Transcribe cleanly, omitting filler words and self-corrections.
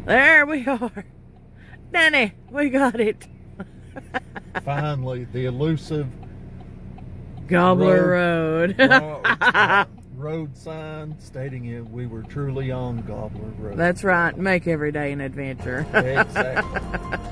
There we are. Danny, we got it. Finally, the elusive Gobbler Road. road sign stating we were truly on Gobbler Road. That's right. Make every day an adventure. Exactly.